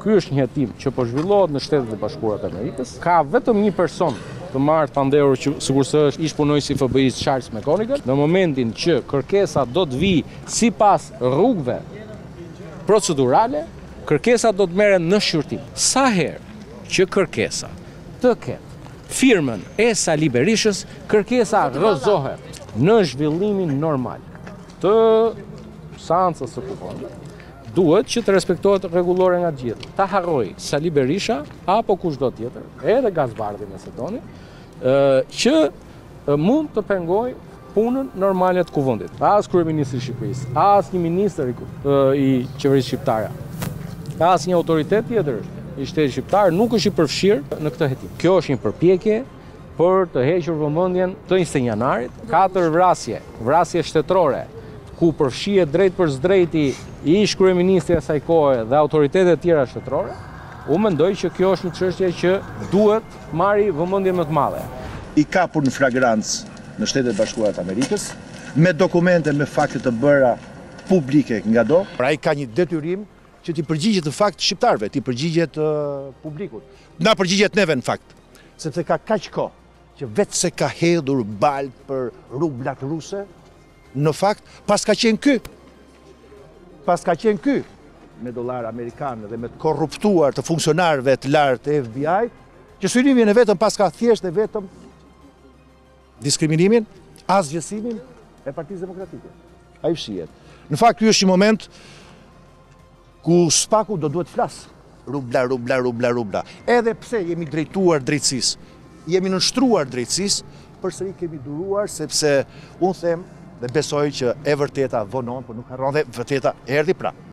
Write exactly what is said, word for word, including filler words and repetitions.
ky është një hetim që po zhvillohet në Shtetet e Bashkuara të Amerikës. Ka vetëm një person të marrë të ndehur që sigurisht është ish punojës i F B I-s Charles McGonigal. Në momentin që kërkesa do të vijë sipas rrugëve procedurale, kërkesa do të merren në shqyrtim. Sa herë që kërkesa të ketë firmën e Sali Berishës, kërkesa rrëzohet në zhvillimin normal të seancës së kuponit. Duhet që të respektohet rregullore nga gjithë. Ta harroj Sali Berisha apo kushdo tjetër, edhe Gazbardi nëse doni, që mund të pengoj punën normale të kuvendit. As kryeministri i Shqipërisë, as një ministër i qeverisë shqiptare, as një autoritet tjetër i shtetit shqiptar nuk është i përfshirë në këtë hetim. Kjo është një përpjekje për të hequr vëmendjen të njëjtë janarit, katër vrasje, vrasje shtetërore, ku përfshihet drejt për drejti i ish kryeministri asaj kohe dhe autoritetet tjera shtetërore, unë mendoj që kjo është një çështje që duhet marri vëmendje më të madhe. I kapur në flagrancë në Shtetet e Bashkuara të Amerikës, me dokumente me fakte të bëra publike nga do. Pra ai ka një detyrim që t'i përgjigjet në fakt shqiptarëve, t'i përgjigjet uh, publikut. Na përgjigjet neve në fakt, sepse ka kaq kohë që vetë se ka hedhur balt për rublat ruse, në fakt, pas ka qenë ky, pas ka qenë ky, me dollar amerikan dhe me të korruptuar të funksionarëve të lartë të F B I, që synimin e vetëm pas ka thjesht e vetëm diskriminimin, asgjësimin e Partisë Demokratike. Ai fshihet. Në fakt, ky është një moment ku spaku do duhet flas. Rubla, rubla, rubla, rubla. Edhe pse jemi drejtuar drejtësisë, jemi nënshtruar drejtësisë, përsëri kemi duruar sepse unë them dhe besoj që e vërteta vonon, por nuk harron dhe vërteta erdhi pra.